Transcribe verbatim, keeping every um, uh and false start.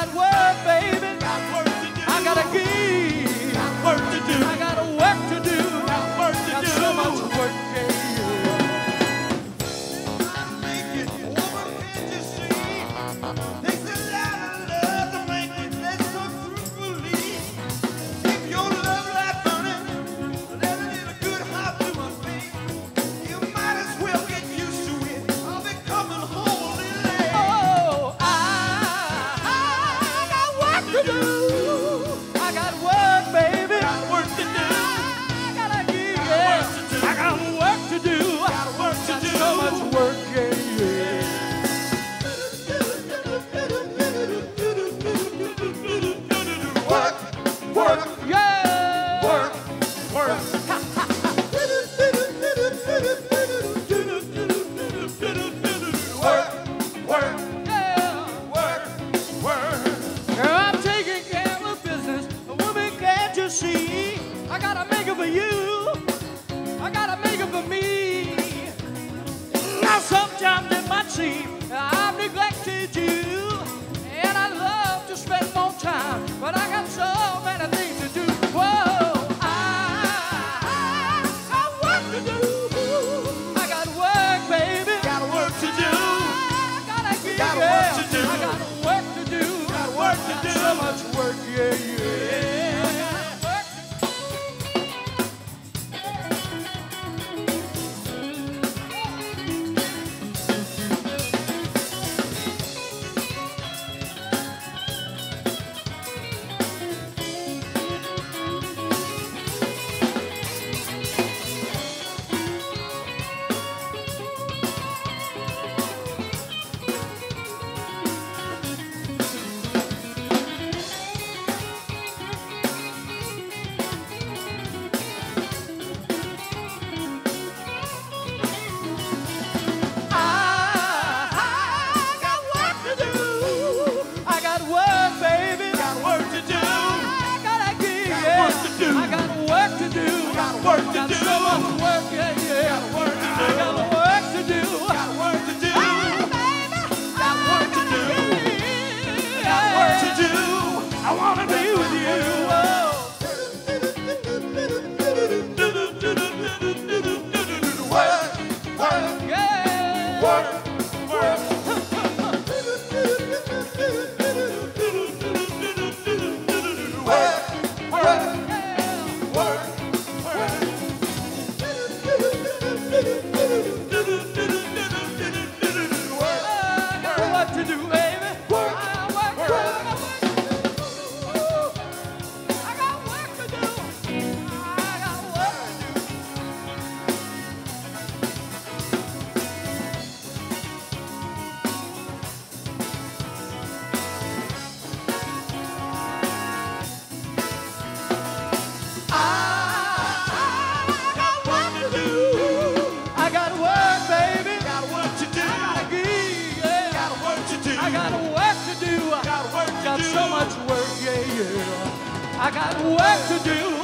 work, baby. Got work to do. I gotta give. Got work to do. I got work to do. Got work to got do. So much work, yeah. I've neglected you, and I love to spend more time, but I got so many things to do. Whoa, I, I got work to do. I got work, baby. Got work to do. I gotta get got work to do. I got work to do. Got work to do. So much work, yeah, yeah. I got work to do.